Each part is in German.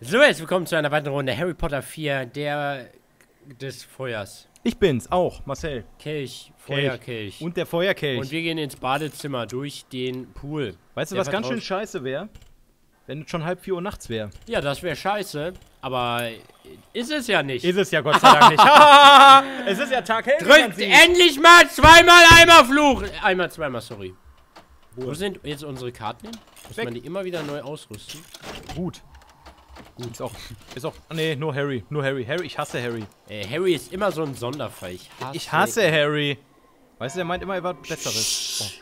So, jetzt willkommen zu einer weiteren Runde Harry Potter 4, der des Feuers. Ich bin's, auch, Marcel. Kelch, Feuerkelch. Und der Feuerkelch. Und wir gehen ins Badezimmer durch den Pool. Weißt du, was ganz schön scheiße wäre? Wenn es schon 3:30 Uhr nachts wäre. Ja, das wäre scheiße, aber ist es ja nicht. Ist es ja Gott sei Dank nicht. Es ist ja Tag hell. Drückt endlich mal zweimal einmal Fluch. Einmal, zweimal, sorry. Wo sind jetzt unsere Karten hin? Muss man die immer wieder neu ausrüsten? Gut. Ist auch, nee, nur Harry. Harry, ich hasse Harry. Harry ist immer so ein Sonderfall. Ich hasse Harry. Weißt du, der meint immer, er war Besseres. Oh.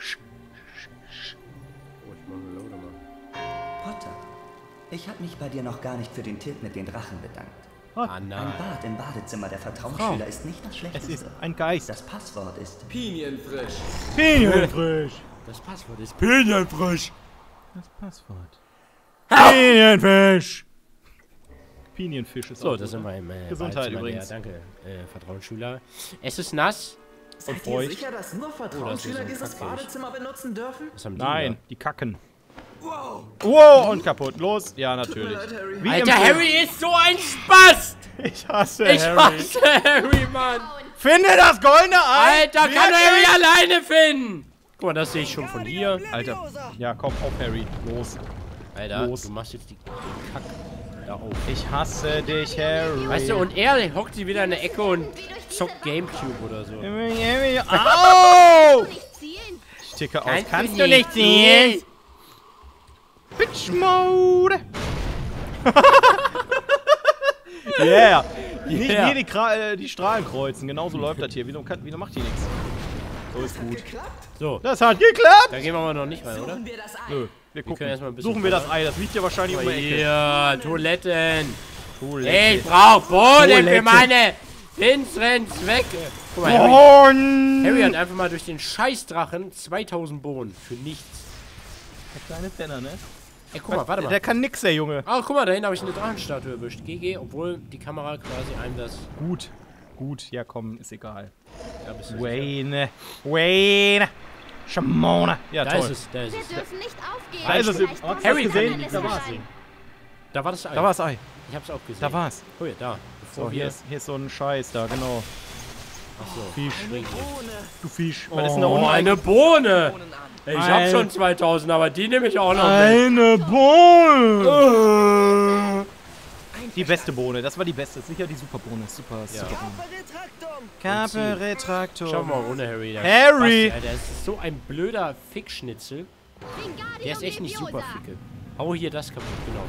Potter, ich habe mich bei dir noch gar nicht für den Tipp mit den Drachen bedankt. Ah, Ein nein. Bad im Badezimmer der Vertrauensschüler ist nicht das Es Schlechteste. ist ein Geist. Das Passwort ist Pinienfrisch. Pinienfrisch. Das Passwort ist Pinienfrisch. Das Passwort. Pinienfisch. Pinienfisch ist So, auch das sind gut, wir im Gesundheit Badezimmer übrigens. Danke, Vertrauensschüler. Es ist nass. Seid ihr feucht. sicher, dass nur das Vertrauensschüler ist so dieses kackig. Badezimmer benutzen dürfen? Was haben die Nein, da? die kacken. Wow. Wow, und kaputt. Los. Ja, Tut mir natürlich. leid, Harry. Wie Alter, im Film. Harry ist so ein Spast! Ich hasse Ich Harry. hasse Harry, Mann! Finde das goldene Ei! Alter, kann Harry alleine finden! Guck mal, das sehe ich schon von hier. Alter. Ja, komm, auf Harry. Los. Alter, Los. du machst jetzt die Kack da auf. Ich hasse dich, Harry. Weißt du, und er hockt sie wieder in der Ecke und zockt Gamecube oder so. Au! Ich ticke aus. Kannst du nicht ziehen? Bitch Mode. Yeah. Nicht Yeah. hier die Strahlen kreuzen. Genauso läuft das hier. Wieso macht die nichts? So ist gut. So, Das hat geklappt. da gehen wir aber noch nicht rein, oder? Suchen wir das Ei. Nö, wir gucken. können erstmal ein bisschen Suchen wir das Ei. Das liegt ja wahrscheinlich um die Ecke. Ja, Toiletten. Toilette. Ich brauch Boden Toilette. für meine finsteren Zwecke. Guck mal, Harry hat einfach mal durch den Scheißdrachen 2000 Bohnen. Für nichts. Der kleine Penner, ne? Ey, guck mal, warte mal. Der kann nix, der Junge. Oh, guck mal, da hinten habe ich eine Drachenstatue erwischt. GG, obwohl die Kamera quasi einem das... Gut. Ja, komm, ist egal. Ja, bist du sicher? Wayne. Shamona. Ja, Da toll. ist es, da ist Wir es. dürfen nicht aufgeben. Da ist es. Vielleicht Hast du Harry das kann gesehen? nicht Da war's. sein. Da war das Ei. Da war das Ei. Ich hab's auch gesehen. Da war's. Oh ja, da. Bevor So, hier ist so ein Scheiß da, genau. Achso. Fisch. Bohne. Du Fisch. Was ist denn da Oh, unten? eine Bohne. Bohnen an. Ey, ich hab schon 2000, aber die nehme ich auch noch mit. Eine Bohne. Die beste Bohne. Das war die beste. Sicher die Superbohne. Super Bohne. Kappe Retraktor. Schau mal ohne Harry. Der Harry! Spasti, Alter, das ist so ein blöder Fickschnitzel. Der ist echt nicht super ficke. Hau hier das kaputt, genau.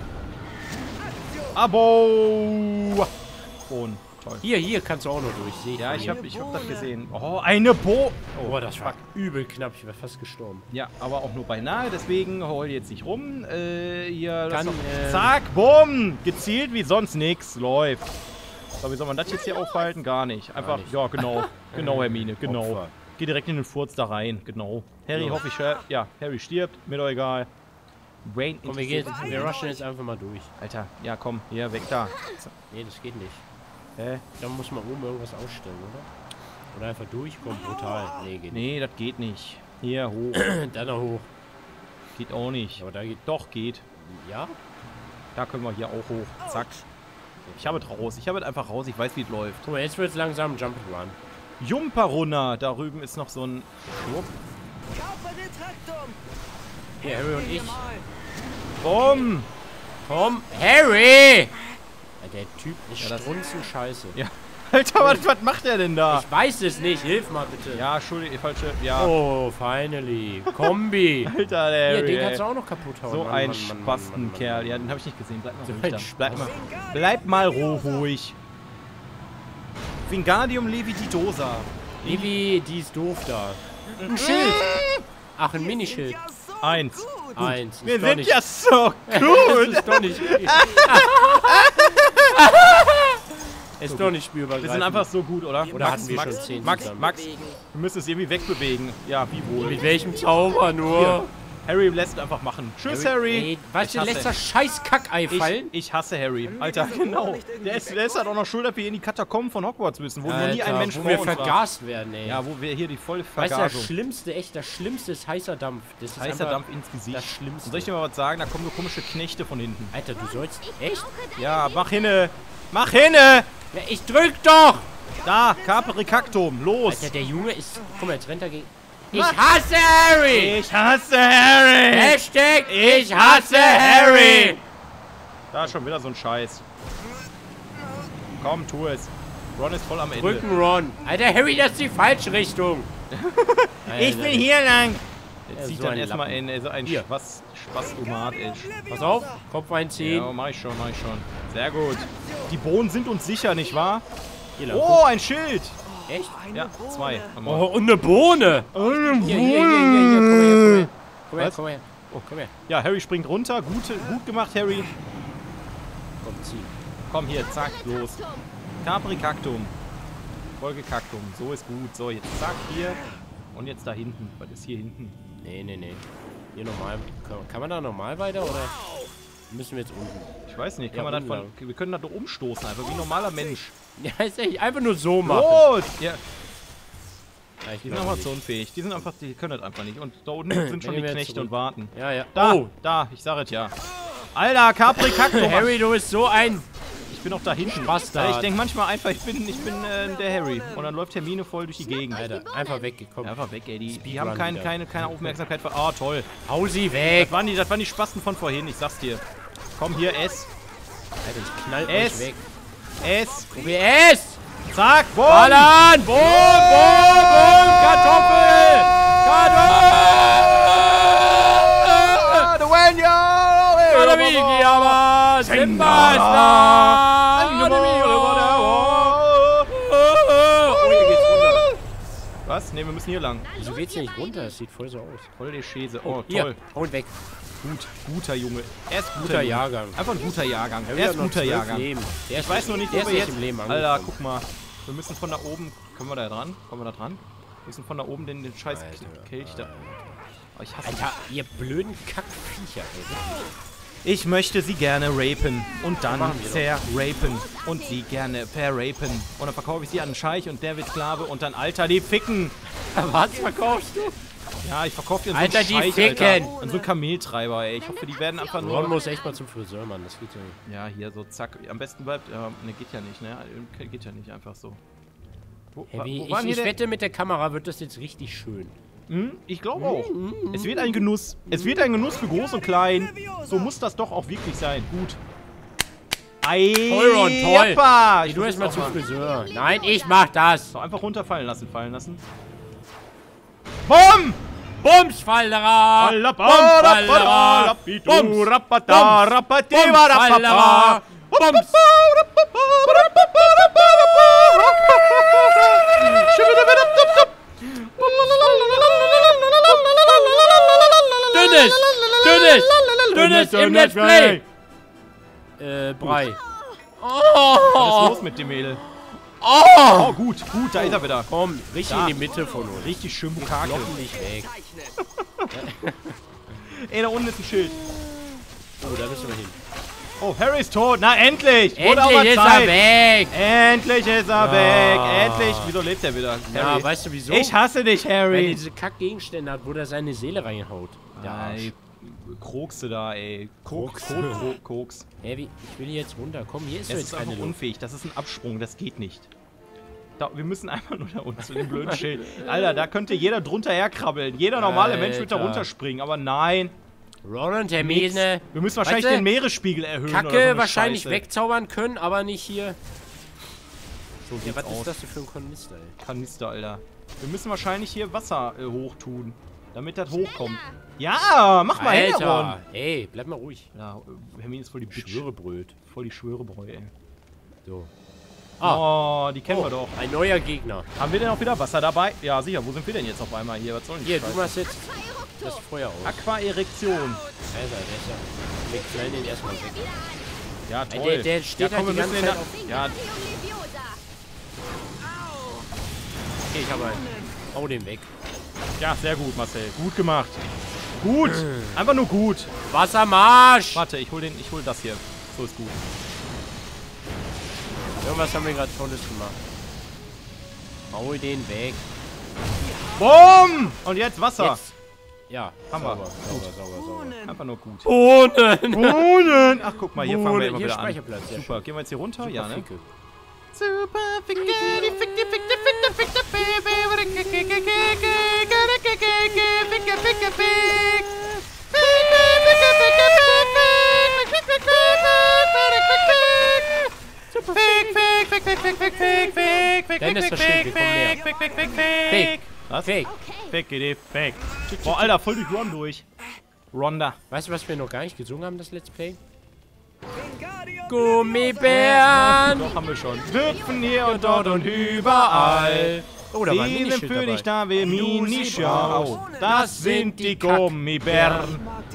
Abo. Bohnen. Toll. Hier kannst du auch noch durch. Seh Ja, von ich hier. hab das gesehen. Oh, eine Bohne. Oh, das war übel knapp. Ich wäre fast gestorben. Ja, aber auch nur beinahe, deswegen heul jetzt nicht rum. Hier, Kann, zack, bumm! Gezielt wie sonst nix. Läuft. So, wie soll man das jetzt hier aufhalten? Gar nicht. Einfach, nicht. ja, genau. Genau, Hermine, genau. Opfer. Geh direkt in den Furz da rein, genau. Harry, Ja. hoffe ich, ja, Harry stirbt, mir doch egal. Wayne, Komm, wir rushen jetzt einfach mal durch. Alter, ja, komm, hier, weg da. Nee, das geht nicht. Hä? Da muss man oben irgendwas ausstellen, oder? Oder einfach durchkommen, brutal. Nee, geht nicht. Nee, das geht nicht. Hier, hoch. Dann noch hoch. Geht auch nicht. Aber da geht... Doch, geht. Ja? Da können wir hier auch hoch. Zack. Ich habe es raus. Ich habe es einfach raus. Ich weiß, wie es läuft. Guck mal, jetzt wird's langsam Jump'n'Run. Jumperunner. Da drüben ist noch so ein Schwupp. Hier, Harry und ich. Bumm. Komm, Harry! Der Typ ist Ja, das- strunzen scheiße. Ja. Alter, was macht er denn da? Ich weiß es nicht, hilf mal bitte. Ja, Entschuldigung, falsche. Ja. Oh, finally. Kombi. Alter, der Hier, Harry, den ey. kannst du auch noch kaputt hauen. So Mann, ein Mann, Mann, Mann, Spastenkerl. Mann, Ja, Mann. den habe ich nicht gesehen. Bleib mal So ruhig ein da. Spaß. Bleib mal ruhig. Wingardium Levitidosa. Levi, die ist doof da. Ein Schild. Ach, ein Minischild. 1. Eins. Wir Ist doch sind nicht- ja so Das gut. ist doch nicht... Ist doch nicht spielbar. Wir sind einfach so gut, oder? Oder hatten wir Max, schon 10 Max, zusammen? Max, wir müssen es irgendwie wegbewegen. Ja, wie wohl. Mit welchem Zauber nur? Harry lässt einfach machen. Tschüss, Harry. Ey, weißt du, lässt das scheiß Kackei fallen? Ich hasse Harry. Alter, genau. Der ist halt auch noch schuld, dass wir in die Katakomben von Hogwarts müssen, wo noch nie ein Mensch wo vor wir uns war. vergast werden, ey. Ja, wo wir hier die volle Weißt du, Vergasung. das Schlimmste ist heißer Dampf. Das ist Heißer einfach Dampf ins Gesicht. das Schlimmste. Und soll ich dir mal was sagen? Da kommen so komische Knechte von hinten. Alter, du sollst... Echt? Ja, mach hinne. Mach hinne! Ja, ich drück doch! Da, Capericactum, los! Alter, der Junge ist... Guck mal, jetzt rennt er gegen... Ich hasse Harry! Ich hasse Harry! Hashtag ich hasse Harry! Da ist schon wieder so ein Scheiß. Komm, tu es. Ron ist voll am Ende. Rücken Ron. Alter, Harry, das ist die falsche Richtung. Ich bin hier lang! Ja, Jetzt zieht so dann ein erstmal Lappen. in so ein Hier. Spastomat, ey. Pass auf, Kopf einziehen. Ja, mach ich schon. Sehr gut. Die Bohnen sind uns sicher, nicht wahr? Hier lang, Oh, ein Schild! guck. Echt? Ja, 2. Oh, und eine Bohne. Hier, komm her. Was? Komm her. Oh, komm her. Ja, Harry springt runter. Gut gemacht, Harry. Komm, zieh. Komm hier, zack, los. Capericactum. Folgekaktum. So ist gut. So, jetzt zack, hier. Und jetzt da hinten. Was ist hier hinten? Nee. Hier normal. Kann man da normal weiter oder müssen wir jetzt unten? Ich weiß nicht. Ja, Kann man das unten wir können das doch umstoßen, einfach wie ein normaler Mensch. Ja, ist echt einfach nur so machen. Los! Ja, Ja, ich die sind glaub einfach nicht. so unfähig. Die können das einfach nicht. Und da unten sind schon die wir jetzt Knechte zurück. und warten. Ja. Da, Oh, da, ich sag es ja. Alter, Capericactum. Harry, du bist so ein... Ich bin auch da hinten. Bastard. Ich denke manchmal einfach, ich bin der Harry. Und dann läuft Hermine voll durch die Gegend. Alter, einfach weggekommen. Ja, einfach weg, ey. Die Speedrun haben wieder. keine Aufmerksamkeit für. Ah, toll. Hau sie weg. Das waren die Spasten von vorhin, ich sag's dir. Komm hier, ess. Alter, ich knall Es. euch weg. Ess. OBS! Zack, boom. Ballern! Boom! Kartoffel! Kartoffel! Aber Simba ist da! Oh, hier geht's runter. Was? Ne, wir müssen hier lang. Wieso geht's hier nicht runter? Das sieht voll so aus. Voll die Schäse. Oh, Hier, toll. hau ihn weg. Guter Junge. Er ist Guter Junge. Jahrgang. Einfach ein guter Jahrgang. Der Er hat ist noch guter 12 Jahrgang. Leben. Der Ich weiß nur nicht, der wo ist wir nicht jetzt... im Leben Alter, angekommen. guck mal. Wir müssen von da oben... Können wir da dran? Kommen wir da dran? Wir müssen von da oben den scheiß Alter, Kelch da... Oh, ich hasse Alter, ihr blöden Kackviecher, ey. Ich möchte sie gerne rapen und dann Machen wir doch. zerrapen und sie gerne verrapen. Und dann verkaufe ich sie an einen Scheich und der wird Sklave und dann, Alter, die ficken. Was verkaufst du? Ja, ich verkaufe dir Alter, so die einen Scheich, ficken. Alter. An so einen Kameltreiber, ey. Ich hoffe, die werden einfach Ron nur... muss echt mal zum Friseur, Mann. Das geht ja nicht. Ja, hier so zack. Am besten bleibt... ne, geht ja nicht, ne? Geht ja nicht einfach so. Wo Hey, waren hier ich wette, mit der Kamera wird das jetzt richtig schön. Ich glaube auch. Es wird ein Genuss. Es wird ein Genuss für Groß und Klein. So muss das doch auch wirklich sein. Gut. Ei, Toll, Ron, toll. Jappa. Geh du erst mal versuch's zum auch Friseur. Nein, ich mach das. So, einfach runterfallen lassen, BOM! Bumsfallera. Fallera. Bums. Rapata, rapatiba, rapapa. Bums. Dünnes im Let's Play. Brei. Was ist los mit dem Mädel? Oh, gut, da ist er wieder. Komm, richtig Da. in die Mitte von uns. Richtig schön Bukake. Blocken dich weg. Ey, da unten ist ein Schild. Oh, da müssen wir hin. Oh, Harry ist tot. Na, endlich! Wurde auch mal Endlich ist er Zeit. weg. Endlich ist er weg. Endlich. Wieso lebt er wieder? Ja, Harry. weißt du wieso? Ich hasse dich, Weil er Harry. diese Kackgegenstände hat, wo er seine Seele reinhaut. Der Arsch. Ey, Krokse da, ey. Koks. Hey, ich will hier jetzt runter. Komm, hier ist Das so ist jetzt keine einfach Luft. unfähig. Das ist ein Absprung. Das geht nicht. Wir müssen einfach nur da unten zu dem blöden Schild. Alter, da könnte jeder drunter herkrabbeln. Jeder normale Mensch wird da Alter. runterspringen. Aber nein. Ron und Nix. Hermine. Wir müssen wahrscheinlich Weißt du, den Meeresspiegel erhöhen. oder so Kacke eine wahrscheinlich Scheiße. wegzaubern können, aber nicht hier. So Ja, sieht's was aus. ist das denn für ein Kanister, ey? Kanister, Alter. Wir müssen wahrscheinlich hier Wasser hochtun, damit das hochkommt. Ja, mach mal hin, Ron. Alter, ey, bleib mal ruhig. Ja, Hermine ist voll die Bitch. Schwörebröt. Voll die Schwörebräu, ey. So. Oh, die kennen wir doch. Ein neuer Gegner. Haben wir denn auch wieder Wasser dabei? Ja, sicher. Wo sind wir denn jetzt auf einmal hier? Was soll denn die Hier, du Scheiße? machst jetzt das Feuer aus. Aquaerektion. Alter, der ist ja... Wir knallen den erstmal weg. Ja, Ey, toll. der steht ja, halt komm, die wir müssen ganze den Zeit da... auf... Ja, Okay, ich hab einen. Hau den weg. ja, sehr gut, Marcel. Gut gemacht. Gut. Einfach nur gut. Wassermarsch! Warte, ich hol das hier. So ist gut. Irgendwas haben wir gerade Tolles gemacht. Hau den weg. Bumm! Und jetzt Wasser. Jetzt. Ja, Haben wir. sauber. Einfach nur gut. Bohnen! Bohnen! Ach, guck mal, hier fangen wir immer Hier wieder an. Speicherplatz. Sehr Super, gehen wir jetzt hier runter? Ja, ne? Ficke. Super, ficke, die fickte, Baby. Dennis, das stimmt, wir kommen näher. Fake. Was? Fake. Fake. Boah, Alter, voll durch Ron durch. Ronda. Weißt du, was wir noch gar nicht gesungen haben, das Let's Play? Gummibären! Doch, haben wir schon. Hüpfen hier und dort und überall. Oh, da war ein Sie sind Minischild für dich dabei. da, wir Minischau. Das sind die Gummibären.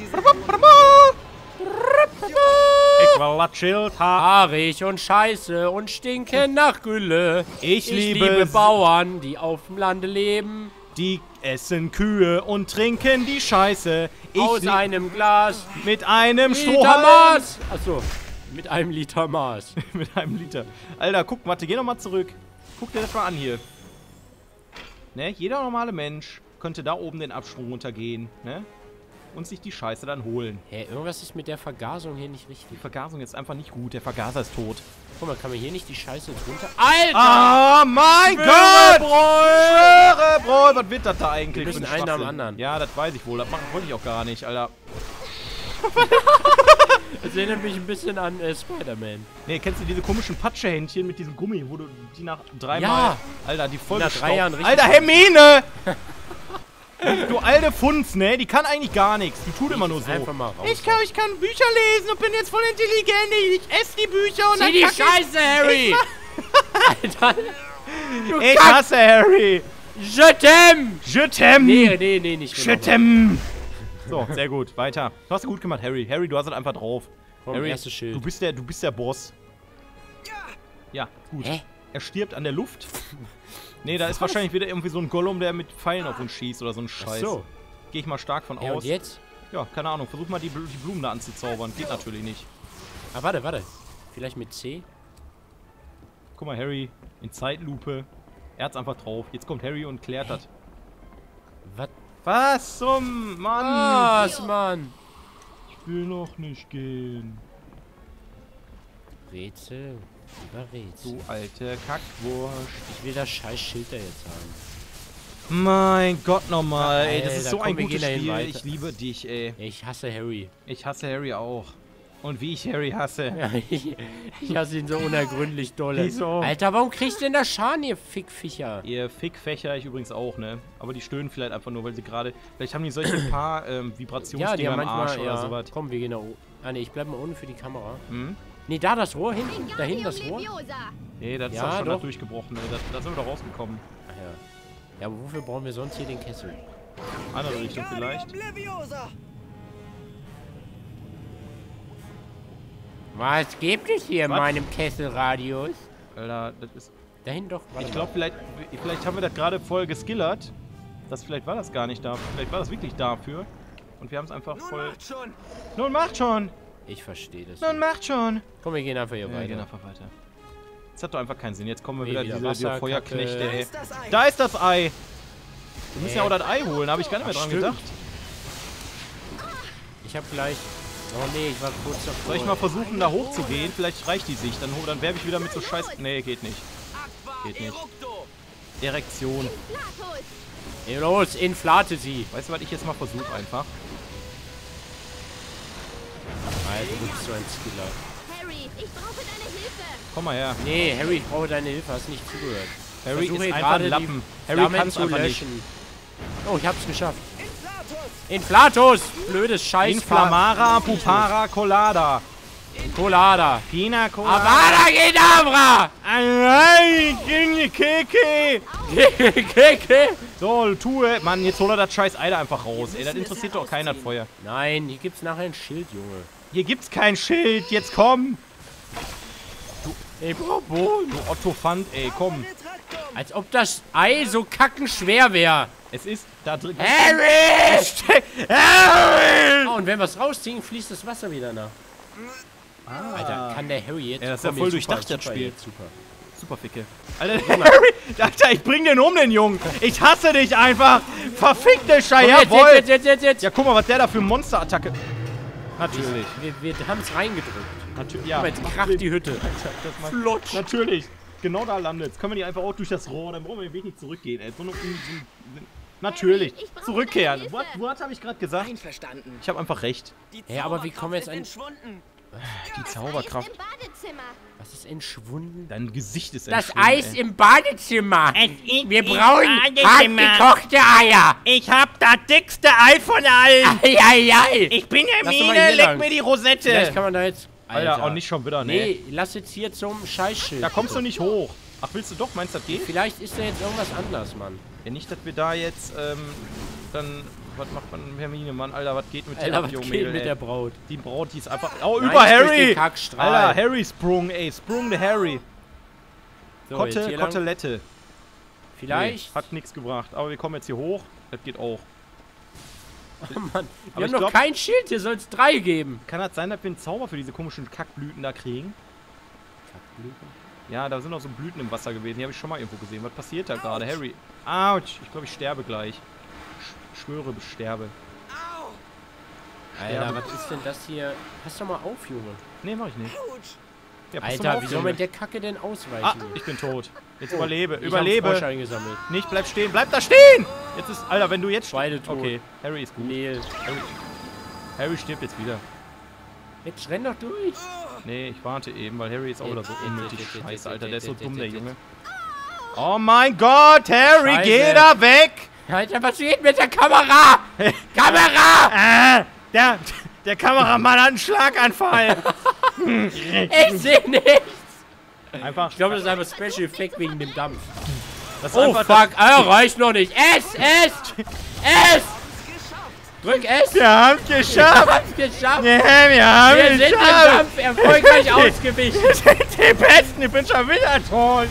Ich will das Schild haben. Haarig und scheiße und stinken nach Gülle. Ich liebe liebe Bauern, die auf dem Lande leben. Die essen Kühe und trinken die Scheiße. Aus Ich einem Glas. mit einem Liter Strohhalm. Maß. Achso, mit einem Liter Maß. Mit einem Liter. Alter, guck, warte, geh nochmal zurück. Guck dir das mal an hier. Ne, jeder normale Mensch könnte da oben den Absprung runtergehen, ne? Und sich die Scheiße dann holen. Hä, irgendwas ist mit der Vergasung hier nicht Die richtig. Vergasung ist einfach nicht gut, der Vergaser ist tot. Guck mal, kann man hier nicht die Scheiße jetzt runter... Alter! Ah, mein Gott! Schwörebräu! Was wird das da eigentlich? Wir müssen für ein einen am Schwachsinn? anderen. Ja, das weiß ich wohl. Das machen wollte ich auch gar nicht, Alter. Das erinnert mich ein bisschen an Spider-Man. Ne, kennst du diese komischen Patschehändchen mit diesem Gummi, wo du die nach 3 Ja. Mal... Alter, die voll Nach 3 Jahren richtig... Alter, Hermine! Du alte Funz, ne? Die kann eigentlich gar nichts. Die tut immer nur so. Einfach mal raus. Ich kann Bücher lesen und bin jetzt voll intelligent. Ich esse die Bücher und Sieh die Scheiße, Harry! Alter! Du Ich Kack! hasse Harry! Je t'aime! Je t'aime! Nee, nicht. Je t'aime! So, sehr gut. Weiter. Du hast gut gemacht, Harry. Harry, du hast es einfach drauf. Komm, Harry, erstes Schild. du bist der Boss. Ja, gut. Hä? Er stirbt an der Luft. Nee, da ist wahrscheinlich wieder irgendwie so ein Gollum, der mit Pfeilen auf uns schießt oder so ein Scheiß. Ach so. Gehe ich mal stark von Ja, aus. und jetzt? Ja, keine Ahnung. Versuch mal die Blumen da anzuzaubern. Geht natürlich nicht. Ah, warte. Vielleicht mit C? Guck mal, Harry in Zeitlupe. Er hat's einfach drauf. Jetzt kommt Harry und klärt das. Was? Was zum Mann? Was, Mann? Ich will noch nicht gehen. Rätsel. Über Rätsel. Du alte Kackwurst. Ich will das scheiß Schild da jetzt haben. Mein Gott nochmal, ey. Das ist Alter, so komm, ein wir gutes gehen dahin Spiel. weiter. Ich liebe dich, ey. Ich hasse Harry. Ich hasse Harry auch. Und wie ich Harry hasse. Ja, ich hasse ihn so unergründlich dolle. Wieso? Alter, warum kriegst du denn da Schaden, ihr Fickviecher? Ihr Fickfächer, ich übrigens auch, ne? Aber die stöhnen vielleicht einfach nur, weil sie gerade... Vielleicht haben die solche paar Ja, die Vibrationsdinger haben im Arsch manchmal, oder ja. sowas. Komm, wir gehen da oben. Ah, ne, ich bleib mal ohne für die Kamera. Hm? Ne, da das Rohr hinten. Da hinten das Rohr. Nee, das ist Ja, doch schon doch. da durchgebrochen, ey. Da sind wir doch rausgekommen. Ach ja. Ja, aber wofür brauchen wir sonst hier den Kessel? Andere Richtung vielleicht. Was gibt es hier in Was? meinem Kesselradius? Alter, das ist... Da hinten doch. Warte Ich mal. glaube, vielleicht haben wir das gerade voll geskillert. Vielleicht war das gar nicht da. Vielleicht war das wirklich dafür. Und wir haben es einfach voll... schon. Nun macht schon! Ich verstehe das. Nun macht schon! Komm, wir gehen einfach hier Ja, weiter. wir gehen einfach weiter. Das hat doch einfach keinen Sinn. Jetzt kommen wir Nee, wieder wieder diese Wasser, Feuerknechte, Kacke. ey. Ist das Ei? Da ist das Ei! Wir müssen ja auch Hä? das Ei holen. Da habe ich gar nicht mehr Ach, dran stimmt. gedacht. Ich hab gleich... Oh nee, ich war kurz davor. Soll ich mal versuchen, da hochzugehen? Vielleicht reicht die Sicht. Dann werfe ich wieder mit so Scheiß... Nee, geht nicht. Geht nicht. Erektion. Ey, los, inflate sie. Weißt du, was ich jetzt mal versuche einfach? Alter, du bist so ein Skiller. Harry, ich brauche deine Hilfe. Komm mal her. Nee, Harry, ich brauche deine Hilfe. Hast nicht zugehört. Harry Versuche ist hier einfach gerade ein die Lappen. Harry Flammen kann es zu einfach nicht. löschen. Oh, ich hab's geschafft. Inflatus! Blödes Scheiß. Inflamara Pupara Colada. Colada. Pina Colada. Avada Kedavra! Nein, Keke. Keke! So, tue. Mann, jetzt hol er das scheiß Ei da einfach raus. Ey, das interessiert doch keiner, das Feuer. Nein, hier gibt's nachher ein Schild, Junge. Hier gibt's kein Schild. Jetzt komm. Ey, brauch Bohnen. Du Otto Fand, ey, komm. Als ob das Ei so kackenschwer wäre. Es ist da drin. Harry! Harry! Oh, und wenn wir es rausziehen, fließt das Wasser wieder nach. Alter, kann der Harry jetzt... Ja, das ist ja Komm, voll jetzt durchdacht, super, das super, Spiel. jetzt super. Super Ficke. Alter, Harry! Alter, ich bring den um, den Jungen! Ich hasse dich einfach! Verfickte Scheiße! Jawohl! Jetzt. Ja, guck mal, was der da für Monsterattacke... Natürlich. Wir haben es reingedrückt. Natürlich, ja. Aber jetzt kracht die Hütte. Flutsch. Natürlich. Genau da landet. Jetzt können wir die einfach auch durch das Rohr. Dann brauchen wir wenig zurückgehen, ey. Natürlich. Ich brauche Zurückkehren. deine Hilfe. Was habe ich gerade gesagt? Einverstanden. Ich habe einfach recht. Die Ja, aber wie kommen wir jetzt Zauberkraft ist an- entschwunden. Die Das Zauberkraft. Eis im Badezimmer. Was ist entschwunden? Dein Gesicht ist Das entschwunden, Eis ey. im Badezimmer. Wir brauchen hart Badezimmer. gekochte Eier. Ich hab das dickste Ei von allen. Eieiei. Ich bin Lass doch mal Hermine, hier leck lang. mir die Vielleicht Rosette. kann man da jetzt... Alter, auch nicht schon wieder, ne? Nee, lass jetzt hier zum Scheißschild. Da kommst du nicht hoch. Ach, willst du doch? Meinst du, das geht? Vielleicht ist da jetzt irgendwas anders, Mann. Ja, nicht, dass wir da jetzt, dann... Was macht man mit Hermine, Mann? Alter, was geht mit Alter, der was geht Mädel, mit ey? der Braut? Die Braut, die ist einfach... Oh, Nein, über nicht durch Harry! den Kackstrahl. Alter, Harry Sprung, ey. Sprung der Harry. So, jetzt hier lang. Kotelette. Vielleicht... Nee, hat nichts gebracht. Aber wir kommen jetzt hier hoch. Das geht auch. Oh Mann, Aber wir ich haben noch glaub- kein Schild, hier soll es 3 geben. Kann das sein, dass wir einen Zauber für diese komischen Kackblüten da kriegen? Ja, da sind noch so Blüten im Wasser gewesen. Die habe ich schon mal irgendwo gesehen. Was passiert da gerade? Harry. Autsch. Ich glaube, ich sterbe gleich. Schwöre, ich sterbe. Alter, was ist denn das hier? Pass doch mal auf, Junge. Nee, mach ich nicht. Ja, pass doch mal Alter, auf, wie soll Junge. man der Kacke denn ausweichen? Ah, ich bin tot. Jetzt überlebe. Ich hab Überlebe. Frosch eingesammelt. Nicht, bleib stehen. Bleib da stehen! Jetzt ist... Alter, wenn du jetzt... Beide tot. Okay, Harry ist gut. Nee, Harry stirbt jetzt wieder. jetzt renn doch durch. Nee, ich warte eben, weil Harry ist auch wieder so unnötig. Jetzt. Scheiße, Alter, der ist so dumm, der Junge. Oh mein Gott, Harry, Scheiße. geh da weg! Alter, was geht mit der Kamera? Kamera! Der Kameramann hat einen Schlaganfall. Ich seh nichts. Einfach, Ich glaube, das ist einfach Special Effekt wegen dem Dampf. das ist Oh, einfach fuck. Ah, reicht noch nicht. S! Drück S! Wir haben es Wir geschafft! haben's geschafft! Yeah, wir haben Wir es sind dem geschafft! Dampf erfolgreich ausgewichen! Wir sind die Besten, ich bin schon wieder tot!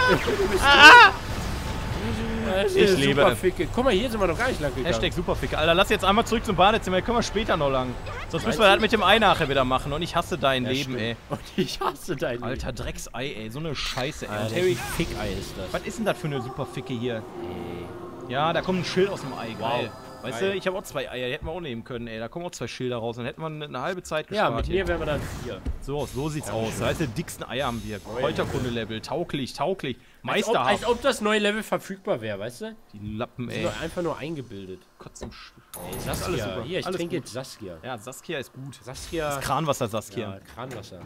Das ist Ich eine liebe super es. Ficke. Guck mal, hier sind wir noch gar nicht lang gegangen. Hashtag Superficke. Alter, lass jetzt einmal zurück zum Badezimmer, hier können wir später noch lang. Sonst müssen wir das mit dem Ei nachher wieder machen und ich hasse dein Leben, stimmt. ey. Und ich hasse dein Alter, Drecksei, ey, so eine Scheiße, ey. Alter, Und Harry, Fickei ist das. was ist denn das für eine Superficke hier? Ja, da kommt ein Schild aus dem Ei, geil. Weißt Geil. du, ich habe auch 2 Eier, die hätten wir auch nehmen können, ey. Da kommen auch 2 Schilder raus, dann hätten wir eine halbe Zeit Ja, gespart. mit hier. mir wären wir dann 4. So sieht's aus. Das heißt, die dicksten Eier haben wir. Kräuterkunde-Level, tauglich. Meisterhaft. Als ob das neue Level verfügbar wäre, weißt du? Die Lappen, Die ey. sind doch einfach nur eingebildet. Kotzen. Ey, Das ist alles Saskia. super. Hier, ich Alles trinke gut. jetzt Saskia. Ja, Saskia ist gut. Saskia. Kranwasser, Saskia. Ja, Kranwasser.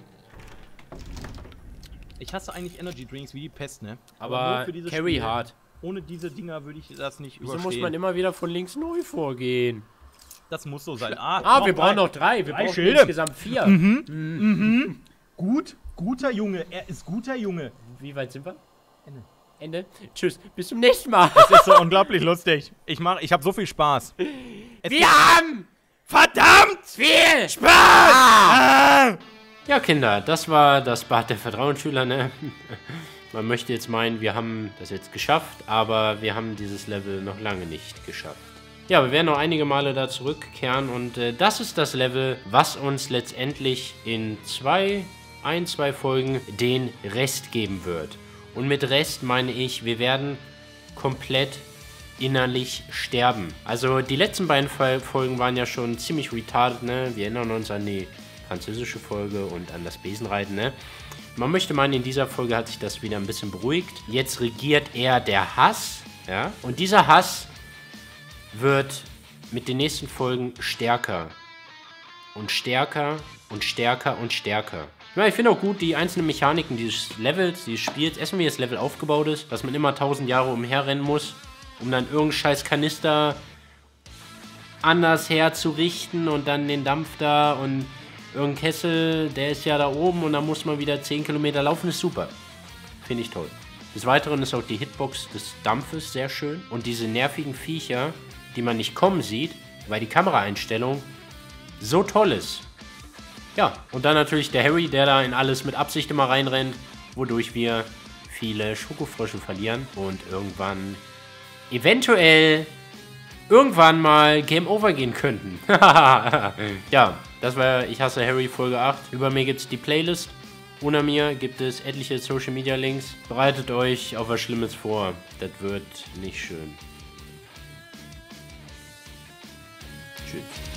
Ich hasse eigentlich Energy Drinks wie die Pest, ne? Aber nur für dieses Carry Spiel. hard. Ohne diese Dinger würde ich das nicht Wieso überstehen. muss man immer wieder von links neu vorgehen? Das muss so sein. Wir brauchen noch 3. Wir brauchen Schilde. insgesamt 4. Guter Junge. Er ist guter Junge. Wie weit sind wir? Ende. Tschüss. Bis zum nächsten Mal. Das ist so unglaublich lustig. Ich habe so viel Spaß. Wir haben Verdammt! viel Spaß! Ja, Kinder, das war das Bad der Vertrauensschüler, ne? Man möchte jetzt meinen, wir haben das jetzt geschafft, aber wir haben dieses Level noch lange nicht geschafft. Ja, wir werden noch einige Male da zurückkehren und das ist das Level, was uns letztendlich in 2 Folgen den Rest geben wird. Und mit Rest meine ich, wir werden komplett innerlich sterben. Also die letzten beiden Folgen waren ja schon ziemlich retarded, ne? Wir erinnern uns an die französische Folge und an das Besenreiten, ne? Man möchte meinen, in dieser Folge hat sich das wieder ein bisschen beruhigt. Jetzt regiert eher der Hass, ja? Und dieser Hass wird mit den nächsten Folgen stärker. Und stärker und stärker und stärker. Ja, ich finde auch gut die einzelnen Mechaniken dieses Levels, dieses Spiels. Erstmal, wie das Level aufgebaut ist, dass man immer 1000 Jahre umherrennen muss, um dann irgendeinen scheiß Kanister anders herzurichten und dann den Dampf da und irgendein Kessel, der ist ja da oben und dann muss man wieder 10 Kilometer laufen, ist super. Finde ich toll. Des Weiteren ist auch die Hitbox des Dampfes sehr schön und diese nervigen Viecher, die man nicht kommen sieht, weil die Kameraeinstellung so toll ist. Ja, und dann natürlich der Harry, der da in alles mit Absicht immer reinrennt, wodurch wir viele Schokofrösche verlieren und irgendwann eventuell irgendwann mal Game Over gehen könnten. Ja, das war Ich hasse Harry Folge 8. Über mir gibt es die Playlist. Unter mir gibt es etliche Social Media Links. Bereitet euch auf was Schlimmes vor. Das wird nicht schön. Tschüss.